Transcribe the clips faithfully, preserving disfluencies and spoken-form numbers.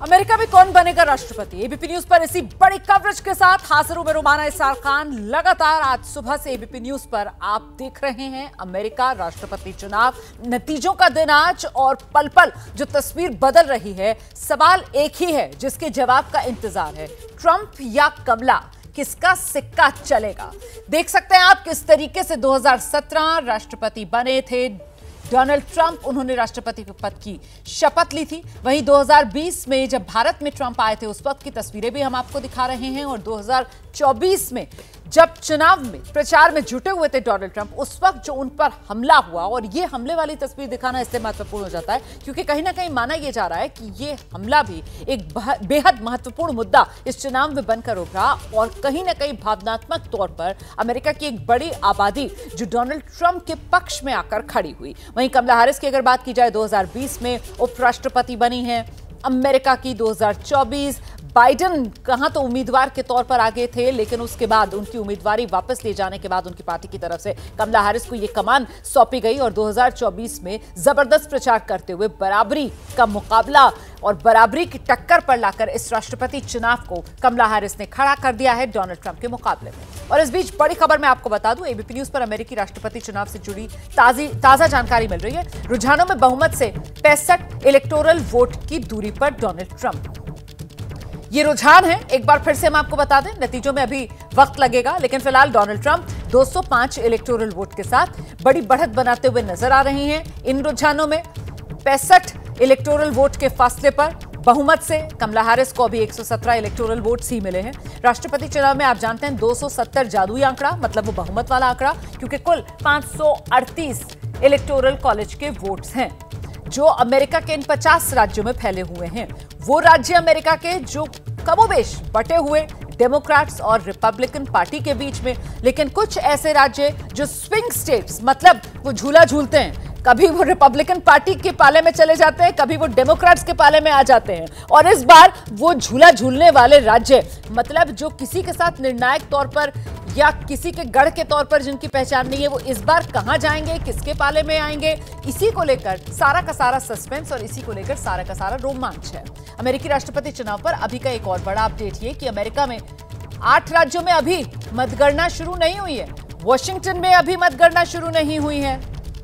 America में कौन बनेगा राष्ट्रपति? एबीपी न्यूज पर इसी बड़ी कवरेज के साथ हाजिर में रुमाना इसार खान। लगातार आज सुबह से एबीपी न्यूज पर आप देख रहे हैं अमेरिका राष्ट्रपति चुनाव, नतीजों का दिन आज और पल पल जो तस्वीर बदल रही है। सवाल एक ही है जिसके जवाब का इंतजार है, ट्रंप या कमला, किसका सिक्का चलेगा? देख सकते हैं आप किस तरीके से दो हज़ार सत्रह राष्ट्रपति बने थे डोनाल्ड ट्रंप। उन्होंने राष्ट्रपति के पद की शपथ ली थी। वहीं दो हज़ार बीस में जब भारत में ट्रंप आए थे उस वक्त की तस्वीरें भी हम आपको दिखा रहे हैं, और दो हज़ार चौबीस में जब चुनाव में प्रचार में जुटे हुए थे डोनाल्ड ट्रंप, उस वक्त जो उन पर हमला हुआ, और ये हमले वाली तस्वीर दिखाना इसलिए महत्वपूर्ण हो जाता है क्योंकि कहीं ना कहीं माना यह जा रहा है कि ये हमला भी एक बेहद महत्वपूर्ण मुद्दा इस चुनाव में बनकर उभरा, और कहीं ना कहीं भावनात्मक तौर पर अमेरिका की एक बड़ी आबादी जो डोनाल्ड ट्रंप के पक्ष में आकर खड़ी हुई। वहीं कमला हैरिस की अगर बात की जाए, दो हज़ार बीस में उपराष्ट्रपति बनी हैं अमेरिका की। दो हज़ार चौबीस बाइडेन कहां तो उम्मीदवार के तौर पर आगे थे, लेकिन उसके बाद उनकी उम्मीदवारी वापस ले जाने के बाद उनकी पार्टी की तरफ से कमला हैरिस को यह कमान सौंपी गई, और दो हज़ार चौबीस में जबरदस्त प्रचार करते हुए बराबरी का मुकाबला और बराबरी की टक्कर पर लाकर इस राष्ट्रपति चुनाव को कमला हैरिस ने खड़ा कर दिया है डोनाल्ड ट्रंप के मुकाबले में। और इस बीच बड़ी खबर मैं आपको बता दूं, एबीपी न्यूज पर अमेरिकी राष्ट्रपति चुनाव से जुड़ी ताजी ताजा जानकारी मिल रही है। रुझानों में बहुमत से पैंसठ इलेक्टोरल वोट की दूरी पर डोनाल्ड ट्रंप, ये रुझान है। एक बार फिर से हम आपको बता दें, नतीजों में अभी वक्त लगेगा, लेकिन फिलहाल डोनाल्ड ट्रंप दो सौ पाँच इलेक्टोरल वोट के साथ बड़ी बढ़त बनाते हुए नजर आ रहे हैं। इन रुझानों में पैंसठ इलेक्टोरल वोट के फासले पर बहुमत से कमला हैरिस को अभी एक सौ सत्रह इलेक्टोरल वोट्स ही मिले हैं। राष्ट्रपति चुनाव में आप जानते हैं दो सौ सत्तर जादुई आंकड़ा, मतलब वो बहुमत वाला आंकड़ा, क्योंकि कुल पांच सौ अड़तीस इलेक्टोरल कॉलेज के वोट्स हैं जो अमेरिका के इन पचास राज्यों में फैले हुए हैं। वो राज्य अमेरिका के जो कमोबेश बटे हुए डेमोक्रेट्स और रिपब्लिकन पार्टी के बीच में, लेकिन कुछ ऐसे राज्य जो स्विंग स्टेट्स, मतलब वो झूला झूलते हैं, कभी वो रिपब्लिकन पार्टी के पाले में चले जाते हैं, कभी वो डेमोक्रेट्स के पाले में आ जाते हैं। और इस बार वो झूला झूलने वाले राज्य, मतलब जो किसी के साथ निर्णायक तौर पर या किसी के गढ़ के तौर पर जिनकी पहचान नहीं है, वो इस बार कहां जाएंगे, किसके पाले में आएंगे, इसी को लेकर सारा का सारा सस्पेंस और इसी को लेकर सारा का सारा रोमांच है। अमेरिकी राष्ट्रपति चुनाव पर अभी का एक और बड़ा अपडेट ये कि अमेरिका में आठ राज्यों में अभी मतगणना शुरू नहीं हुई है। वॉशिंगटन में अभी मतगणना शुरू नहीं हुई है,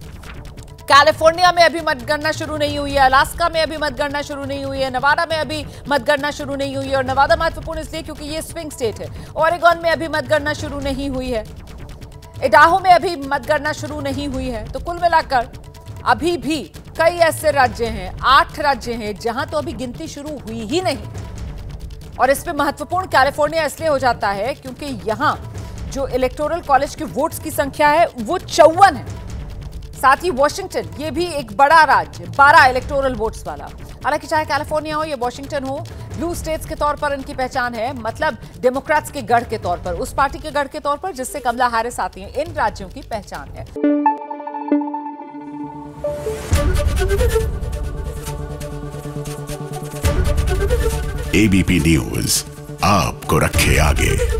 कैलिफोर्निया में अभी मतगणना शुरू नहीं हुई है, अलास्का में अभी मतगणना शुरू नहीं हुई है, नवादा में अभी मतगणना शुरू नहीं हुई है। और नवादा महत्वपूर्ण इसलिए क्योंकि ये स्विंग स्टेट है। ओरेगन में अभी मतगणना शुरू नहीं हुई है, इडाहो में अभी मतगणना शुरू नहीं हुई है। तो कुल मिलाकर अभी भी कई ऐसे राज्य हैं, आठ राज्य हैं जहां तो अभी गिनती शुरू हुई ही नहीं। और इसमें महत्वपूर्ण कैलिफोर्निया इसलिए हो जाता है क्योंकि यहां जो इलेक्टोरल कॉलेज के वोट्स की संख्या है वो चौवन है। साथ ही वॉशिंगटन, ये भी एक बड़ा राज्य, बारह इलेक्टोरल वोट्स वाला। हालांकि चाहे कैलिफोर्निया हो या वॉशिंगटन हो, ब्लू स्टेट्स के तौर पर इनकी पहचान है, मतलब डेमोक्रेट्स के गढ़ के तौर पर, उस पार्टी के गढ़ के तौर पर जिससे कमला हैरिस आती हैं, इन राज्यों की पहचान है। एबीपी न्यूज आपको रखे आगे।